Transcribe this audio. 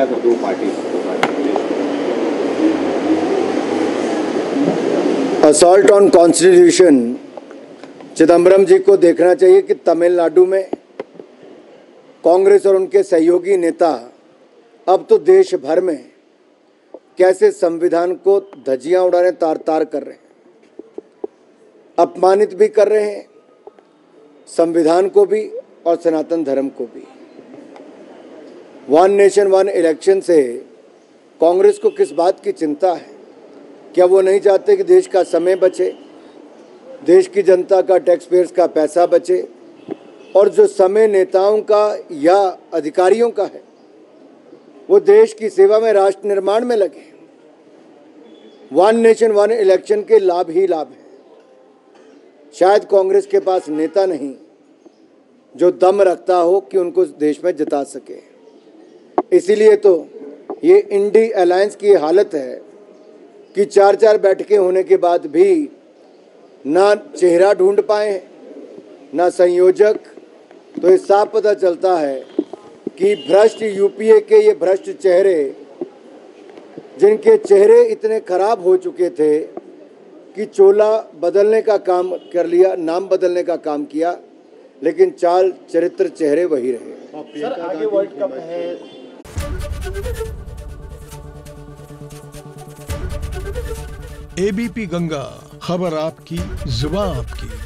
दो party assault on constitution Chidambaram ji को देखना चाहिए कि तमिलनाडु में कांग्रेस और उनके सहयोगी नेता अब तो देश भर में कैसे संविधान को धज्जियां उड़ा रहे, तार तार कर रहे हैं, अपमानित भी कर रहे हैं संविधान को भी और सनातन धर्म को भी। वन नेशन वन इलेक्शन से कांग्रेस को किस बात की चिंता है? क्या वो नहीं चाहते कि देश का समय बचे, देश की जनता का, टैक्स पेयर्स का पैसा बचे, और जो समय नेताओं का या अधिकारियों का है वो देश की सेवा में, राष्ट्र निर्माण में लगे? वन नेशन वन इलेक्शन के लाभ ही लाभ हैं। शायद कांग्रेस के पास नेता नहीं जो दम रखता हो कि उनको देश में जिता सके। इसीलिए तो ये इंडी अलायंस की हालत है कि 4-4 बैठकें होने के बाद भी ना चेहरा ढूंढ पाए, ना संयोजक। तो ये साफ पता चलता है कि भ्रष्ट यूपीए के ये भ्रष्ट चेहरे, जिनके चेहरे इतने खराब हो चुके थे कि चोला बदलने का काम कर लिया, नाम बदलने का काम किया, लेकिन चाल चरित्र चेहरे वही रहे। सर, आगे वर्ल्ड कप है। एबीपी गंगा, खबर आपकी, जुबान आपकी।